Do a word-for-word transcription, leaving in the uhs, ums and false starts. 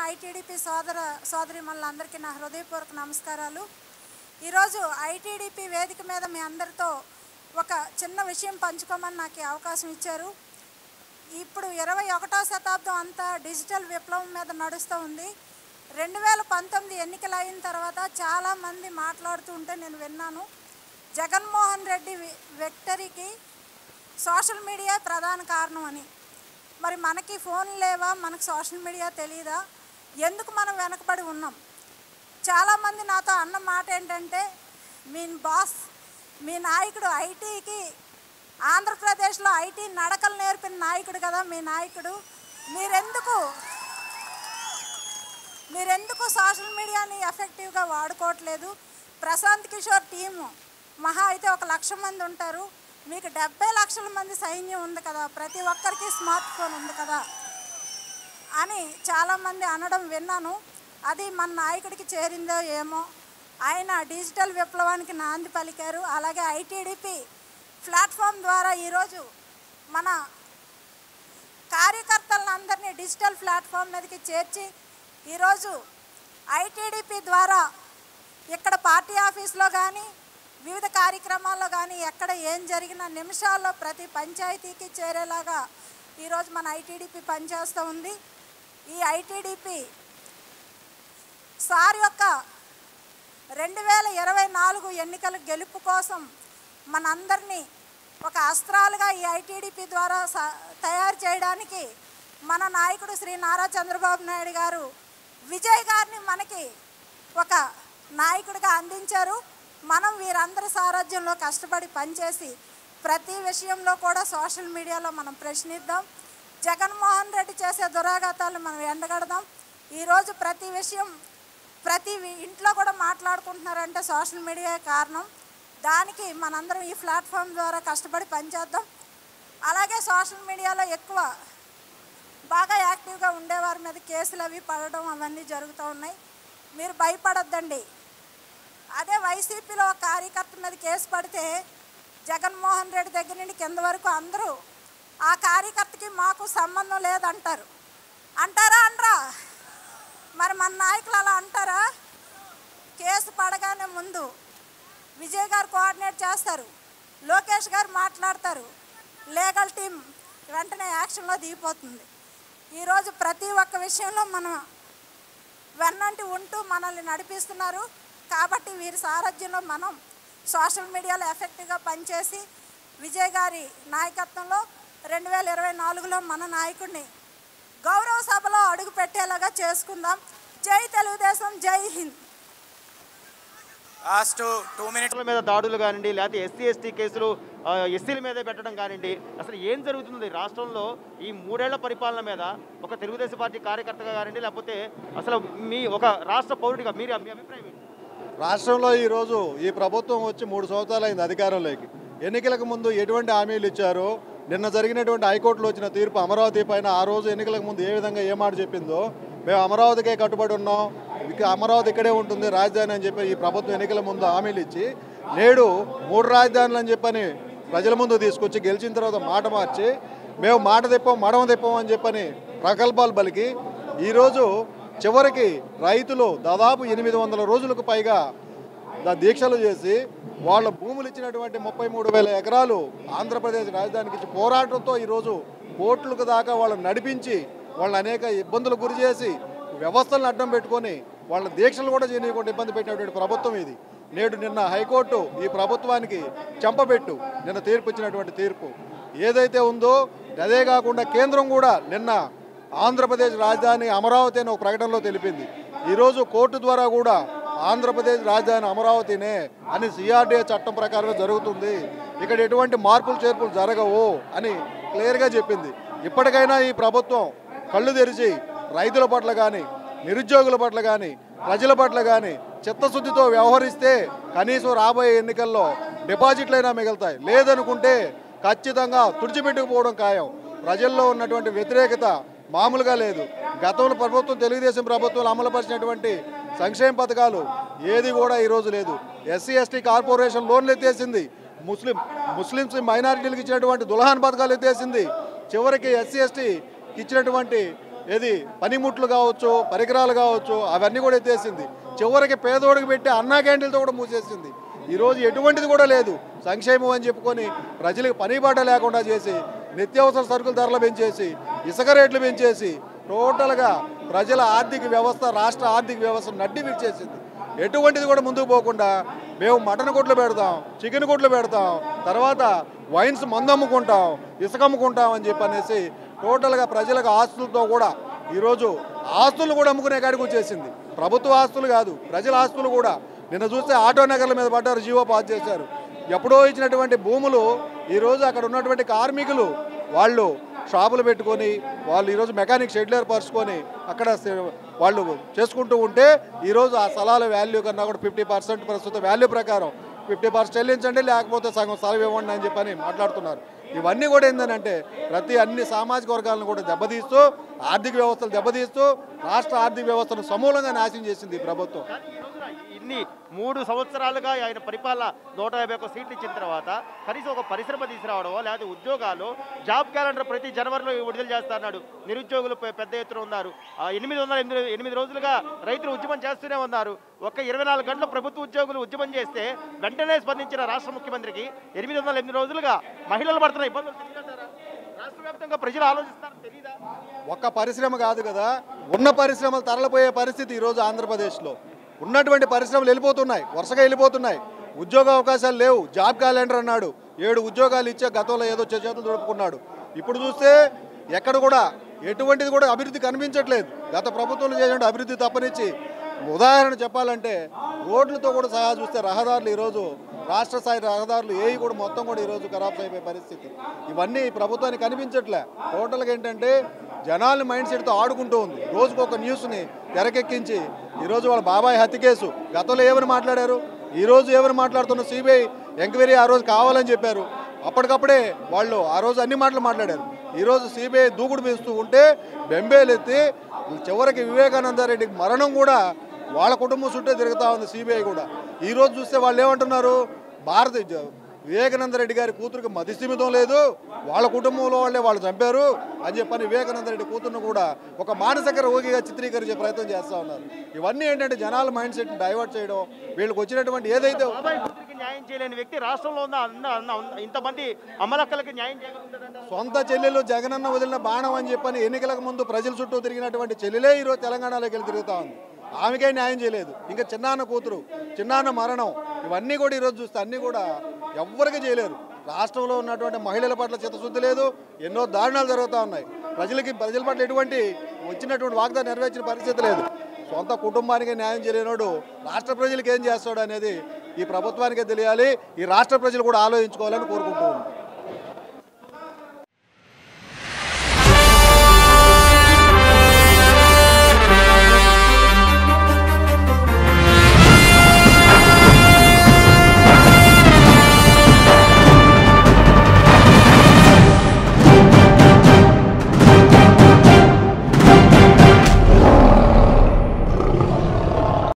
ITDP సోదర సోదరీమణులందరికీ నా హృదయపూర్వక నమస్కారాలు. ఈరోజు ఐటీడీపీ వేదిక మీద మీ అందరితో ఒక చిన్న విషయం పంచుకోమని నాకు అవకాశం ఇచ్చారు. ఇప్పుడు ఇరవై ఒకటో శతాబ్దం అంతా డిజిటల్ విప్లవం మీద నడుస్తూ ఉంది. రెండు వేల పంతొమ్మిది ఎన్నికలు అయిన తర్వాత చాలామంది మాట్లాడుతూ ఉంటే నేను విన్నాను, జగన్మోహన్ రెడ్డి విక్టరీకి సోషల్ మీడియా ప్రధాన కారణం అని. మరి మనకి ఫోన్ లేవా, మనకు సోషల్ మీడియా తెలియదా, ఎందుకు మనం వెనకబడి ఉన్నాం? చాలామంది నాతో అన్న మాట ఏంటంటే, మీ బాస్ మీ నాయకుడు ఐటీకి ఆంధ్రప్రదేశ్లో ఐటీ నడకలు నేర్పిన నాయకుడు కదా మీ నాయకుడు, మీరెందుకు మీరెందుకు సోషల్ మీడియాని ఎఫెక్టివ్గా వాడుకోవట్లేదు? ప్రశాంత్ కిషోర్ టీము మహా అయితే ఒక లక్ష మంది ఉంటారు, మీకు డెబ్బై లక్షల మంది సైన్యం ఉంది కదా, ప్రతి ఒక్కరికి స్మార్ట్ ఫోన్ ఉంది కదా అని చాలామంది అనడం విన్నాను. అది మన నాయకుడికి చేరిందో ఏమో. ఆయన డిజిటల్ విప్లవానికి నాంది పలికారు. అలాగే ఐటీడీపీ ప్లాట్ఫామ్ ద్వారా ఈరోజు మన కార్యకర్తలందరినీ డిజిటల్ ప్లాట్ఫామ్ మీదకి చేర్చి ఈరోజు ఐటీడీపీ ద్వారా ఇక్కడ పార్టీ ఆఫీస్లో కానీ వివిధ కార్యక్రమాల్లో కానీ ఎక్కడ ఏం జరిగిన నిమిషాల్లో ప్రతి పంచాయతీకి చేరేలాగా ఈరోజు మన ఐటీడీపీ పనిచేస్తూ ఉంది. ఈ ఐటీడీపీ సార్ యొక్క రెండు వేల ఇరవై నాలుగు ఎన్నికల గెలుపు కోసం మనందరినీ ఒక అస్త్రాలుగా ఈ ఐటీడీపీ ద్వారా తయారు చేయడానికి మన నాయకుడు శ్రీ నారా చంద్రబాబు నాయుడు గారు విజయ్ గారిని మనకి ఒక నాయకుడిగా అందించారు. మనం వీరందరి సారథ్యంలో కష్టపడి పనిచేసి ప్రతి విషయంలో కూడా సోషల్ మీడియాలో మనం ప్రశ్నిద్దాం. జగన్మోహన్ రెడ్డి చేసే దురాఘాతాలు మనం ఎండగడదాం. ఈరోజు ప్రతి విషయం ప్రతి ఇంట్లో కూడా మాట్లాడుకుంటున్నారంటే సోషల్ మీడియా కారణం. దానికి మనందరం ఈ ప్లాట్ఫామ్ ద్వారా కష్టపడి పనిచేద్దాం. అలాగే సోషల్ మీడియాలో ఎక్కువ బాగా యాక్టివ్గా ఉండేవారి మీద కేసులు అవి పడడం అవన్నీ జరుగుతూ ఉన్నాయి. మీరు భయపడొద్దండి. అదే వైసీపీలో ఒక కార్యకర్త మీద కేసు పడితే జగన్మోహన్ రెడ్డి దగ్గర నుండి కింద వరకు అందరూ ఆ కార్యకర్తకి మాకు సంబంధం లేదంటారు. అంటారా అనరా? మరి మన నాయకులు అలా అంటారా? కేసు పడగానే ముందు విజయ్ గారు కోఆర్డినేట్ చేస్తారు, లోకేష్ గారు మాట్లాడతారు, లీగల్ టీం వెంటనే యాక్షన్లో దిగిపోతుంది. ఈరోజు ప్రతి ఒక్క విషయంలో మనం వెన్నంటి ఉంటూ మనల్ని నడిపిస్తున్నారు. కాబట్టి వీరి సారథ్యంలో మనం సోషల్ మీడియాలో ఎఫెక్టివ్గా పనిచేసి విజయ్ గారి నాయకత్వంలో రెండు వేల ఇరవై నాలుగులో మన నాయకుడిని గౌరవ సభలో అడుగు పెట్టేలాగా చేసుకుందాం. జై తెలుగుదేశం, జై హింద్. లాస్ట్ టూ మినిట్ల మీద దాడులు కానివ్వండి, లేకపోతే ఎస్సీ ఎస్టీ కేసులు ఎస్సీల మీద పెట్టడం కానివ్వండి, అసలు ఏం జరుగుతుంది రాష్ట్రంలో ఈ మూడేళ్ల పరిపాలన మీద ఒక తెలుగుదేశం పార్టీ కార్యకర్తగా కానివ్వండి, లేకపోతే అసలు మీ ఒక రాష్ట్ర పౌరుడిగా మీరు మీ అభిప్రాయం? రాష్ట్రంలో ఈరోజు ఈ ప్రభుత్వం వచ్చి మూడు సంవత్సరాలు అయింది అధికారంలోకి. ఎన్నికలకు ముందు ఎటువంటి హామీలు ఇచ్చారో, నిన్న జరిగినటువంటి హైకోర్టులో వచ్చిన తీర్పు అమరావతి పైన ఆ రోజు ఎన్నికలకు ముందు ఏ విధంగా ఏ మాట చెప్పిందో, మేము అమరావతికే కట్టుబడి ఉన్నాం, ఇక అమరావతి ఇక్కడే ఉంటుంది రాజధాని అని చెప్పి ఈ ప్రభుత్వం ఎన్నికల ముందు హామీలు ఇచ్చి నేడు మూడు రాజధానులు అని చెప్పని ప్రజల ముందు తీసుకొచ్చి గెలిచిన తర్వాత మాట మార్చి మేము మాట తెప్పాం మడమ తెప్పాం అని చెప్పని ప్రగల్భాలు పలికి ఈరోజు చివరికి రైతులు దాదాపు ఎనిమిది వందల రోజులకు పైగా దీక్షలు చేసి వాళ్ళ భూములు ఇచ్చినటువంటి ముప్పై మూడు వేల ఎకరాలు ఆంధ్రప్రదేశ్ రాజధానికి ఇచ్చి పోరాటంతో ఈరోజు కోర్టులకు దాకా వాళ్ళని నడిపించి వాళ్ళని అనేక ఇబ్బందులు గురి చేసి వ్యవస్థలను అడ్డం పెట్టుకొని వాళ్ళ దీక్షలు కూడా చేయకుండా ఇబ్బంది పెట్టినటువంటి ప్రభుత్వం ఇది. నేడు నిన్న హైకోర్టు ఈ ప్రభుత్వానికి చెంపబెట్టు నిన్న తీర్పు ఇచ్చినటువంటి తీర్పు ఏదైతే ఉందో అదే కాకుండా కేంద్రం కూడా నిన్న ఆంధ్రప్రదేశ్ రాజధాని అమరావతి అని ఒక ప్రకటనలో తెలిపింది. ఈరోజు కోర్టు ద్వారా కూడా ఆంధ్రప్రదేశ్ రాజధాని అమరావతినే అని సిఆర్డీఏ చట్టం ప్రకారమే జరుగుతుంది, ఇక్కడ ఎటువంటి మార్పులు చేర్పులు జరగవు అని క్లియర్గా చెప్పింది. ఇప్పటికైనా ఈ ప్రభుత్వం కళ్ళు తెరిచి రైతుల పట్ల కానీ, నిరుద్యోగుల పట్ల కానీ, ప్రజల పట్ల కానీ చిత్తశుద్ధితో వ్యవహరిస్తే కనీసం రాబోయే ఎన్నికల్లో డిపాజిట్లైనా మిగులుతాయి. లేదనుకుంటే ఖచ్చితంగా తుడిచిపెట్టుకుపోవడం ఖాయం. ప్రజల్లో ఉన్నటువంటి వ్యతిరేకత మామూలుగా లేదు. గతంలో ప్రభుత్వం తెలుగుదేశం ప్రభుత్వం అమలుపరిచినటువంటి సంక్షేమ పథకాలు ఏది కూడా ఈరోజు లేదు. ఎస్సీ ఎస్టీ కార్పొరేషన్ లోన్లు ఎత్తేసింది, ముస్లిం ముస్లిమ్స్ మైనారిటీలకు ఇచ్చినటువంటి దుల్హాన్ పథకాలు ఎత్తేసింది, చివరికి ఎస్సీ ఎస్టీ ఇచ్చినటువంటి ఏది పనిముట్లు కావచ్చు, పరికరాలు కావచ్చు, అవన్నీ కూడా ఎత్తేసింది. చివరికి పేదోడికి పెట్టి అన్నా క్యాంటీన్లతో కూడా మూసేసింది. ఈరోజు ఎటువంటిది కూడా లేదు. సంక్షేమం అని చెప్పుకొని ప్రజలకు పనిబాట లేకుండా చేసి, నిత్యావసర సరుకుల ధరలు పెంచేసి, ఇసుక రేట్లు పెంచేసి, టోటల్గా ప్రజల ఆర్థిక వ్యవస్థ, రాష్ట్ర ఆర్థిక వ్యవస్థ నడ్డి విడిచేసింది. ఎటువంటిది కూడా ముందుకు పోకుండా మేము మటన్ కొట్లు పెడతాం, చికెన్ కొట్లు పెడతాం, తర్వాత వైన్స్ మందు అమ్ముకుంటాం, ఇసుక అమ్ముకుంటాం అని చెప్పి అనేసి టోటల్గా ప్రజలకు ఆస్తులతో కూడా ఈరోజు ఆస్తులు కూడా అమ్ముకునే కాడికి వచ్చేసింది. ప్రభుత్వ ఆస్తులు కాదు, ప్రజల ఆస్తులు కూడా. నిన్న చూస్తే ఆటో నగర్ల మీద పడ్డారు, జీవో పాస్ చేశారు. ఎప్పుడో ఇచ్చినటువంటి భూములు ఈరోజు అక్కడ ఉన్నటువంటి కార్మికులు వాళ్ళు షాపులు పెట్టుకొని, వాళ్ళు ఈరోజు మెకానిక్ షెడ్లు ఏర్పరచుకొని అక్కడ వాళ్ళు చేసుకుంటూ ఉంటే ఈరోజు ఆ స్థలాల వాల్యూ కన్నా కూడా ఫిఫ్టీ పర్సెంట్ ప్రస్తుత వాల్యూ ప్రకారం ఫిఫ్టీ పర్సెంట్ చెల్లించండి, లేకపోతే సగం స్థలం ఇవ్వండి అని చెప్పని మాట్లాడుతున్నారు. ఇవన్నీ కూడా ఏంటంటే ప్రతి అన్ని సామాజిక వర్గాలను కూడా దెబ్బతీస్తూ, ఆర్థిక వ్యవస్థలు దెబ్బతీస్తూ, రాష్ట్ర ఆర్థిక వ్యవస్థను సమూలంగా నాశనం చేసింది ఈ ప్రభుత్వం. ఇన్ని మూడు సంవత్సరాలుగా ఆయన పరిపాలన నూట యాభై ఒక్క సీట్లు ఇచ్చిన తర్వాత కనీసం ఒక పరిశ్రమ తీసుకురావడమో, లేకపోతే ఉద్యోగాలు, జాబ్ క్యాలెండర్ ప్రతి జనవరిలో విడుదల చేస్తున్నారు. నిరుద్యోగులు పెద్ద ఎత్తున ఉన్నారు. ఎనిమిది వందల ఎనిమిది ఎనిమిది రోజులుగా రైతులు ఉద్యమం చేస్తూనే ఉన్నారు. ఒక ఇరవై నాలుగు గంటల ప్రభుత్వ ఉద్యోగులు ఉద్యమం చేస్తే వెంటనే స్పందించిన రాష్ట్ర ముఖ్యమంత్రికి ఎనిమిది వందల ఎనిమిది రోజులుగా మహిళలు పడుతున్న ఇబ్బందులు తెలియదంటారా? రాష్ట్ర వ్యాప్తంగా ప్రజలు ఆలోచిస్తారని తెలియదా? ఒక్క పరిశ్రమ కాదు కదా, ఉన్న పరిశ్రమలు తరలిపోయే పరిస్థితి ఈరోజు ఆంధ్రప్రదేశ్లో. ఉన్నటువంటి పరిశ్రమలు వెళ్ళిపోతున్నాయి, వరుసగా వెళ్ళిపోతున్నాయి. ఉద్యోగ అవకాశాలు లేవు. జాబ్ క్యాలెండర్ అన్నాడు, ఏడు ఉద్యోగాలు ఇచ్చే గతంలో ఏదో చేతులు దొరుకుకున్నాడు. ఇప్పుడు చూస్తే ఎక్కడ కూడా ఎటువంటిది కూడా అభివృద్ధి కనిపించట్లేదు. గత ప్రభుత్వంలో చేసిన అభివృద్ధి తప్పనిచ్చి, ఉదాహరణ చెప్పాలంటే రోడ్లతో కూడా సహా చూస్తే రహదారులు ఈరోజు రాష్ట్ర స్థాయి రహదారులు ఏవి కూడా మొత్తం కూడా ఈరోజు ఖరాబ్ అయిపోయే పరిస్థితి. ఇవన్నీ ప్రభుత్వానికి కనిపించట్లే. టోటల్గా ఏంటంటే జనాల మైండ్ సెట్తో ఆడుకుంటూ ఉంది. రోజుకు ఒక న్యూస్ని తెరకెక్కించి ఈరోజు వాళ్ళ బాబాయ్ హత్య కేసు గతంలో ఏమని మాట్లాడారు, ఈరోజు ఏమని మాట్లాడుతున్న సిబిఐ ఎంక్వైరీ ఆ రోజు కావాలని చెప్పారు. అప్పటికప్పుడే వాళ్ళు ఆ రోజు అన్ని మాటలు మాట్లాడారు. ఈరోజు సిబిఐ దూకుడు పీస్తూ ఉంటే బెంబేలెత్తి చివరికి వివేకానంద రెడ్డికి మరణం కూడా వాళ్ళ కుటుంబం చుట్టే తిరుగుతూ ఉంది సిబిఐ కూడా. ఈరోజు చూస్తే వాళ్ళు ఏమంటున్నారు, భారత వివేకానంద రెడ్డి గారి కూతురికి మతిస్థిమితం లేదు, వాళ్ళ కుటుంబంలో వాళ్ళే వాళ్ళు చంపారు అని చెప్పని వివేకానంద రెడ్డి కూతురును కూడా ఒక మానసిక రోగిగా చిత్రీకరించే ప్రయత్నం చేస్తూ ఉన్నారు. ఇవన్నీ ఏంటంటే జనాల మైండ్ సెట్ని డైవర్ట్ చేయడం, వీళ్ళకి వచ్చినటువంటి ఏదైతే న్యాయం చేయలేని వ్యక్తి రాష్ట్రంలో ఉన్న ఇంతమంది అమలక్కలకి న్యాయం చేయగలుగుతారంట. సొంత చెల్లెలు జగనన్న వదిలిన బాణం అని చెప్పని ఎన్నికలకు ముందు ప్రజల చుట్టూ తిరిగినటువంటి చెల్లెలే ఈరోజు తెలంగాణలోకి వెళ్ళి తిరుగుతూ ఉంది. ఆమెకే న్యాయం చేయలేదు. ఇంకా చిన్నాన్న కూతురు, చిన్నాన్న మరణం, ఇవన్నీ కూడా ఈరోజు చూస్తే అన్నీ కూడా ఎవ్వరికి చేయలేరు. రాష్ట్రంలో ఉన్నటువంటి మహిళల పట్ల చిత్తశుద్ధి లేదు. ఎన్నో దారుణాలు జరుగుతూ ఉన్నాయి. ప్రజలకి ప్రజల పట్ల ఎటువంటి వచ్చినటువంటి వాగ్దానం నెరవేర్చిన పరిస్థితి లేదు. సొంత కుటుంబానికి న్యాయం చేయలేనోడు రాష్ట్ర ప్రజలకు ఏం చేస్తాడు అనేది ఈ ప్రభుత్వానికే తెలియాలి. ఈ రాష్ట్ర ప్రజలు కూడా ఆలోచించుకోవాలని కోరుకుంటూ ఉన్నాను.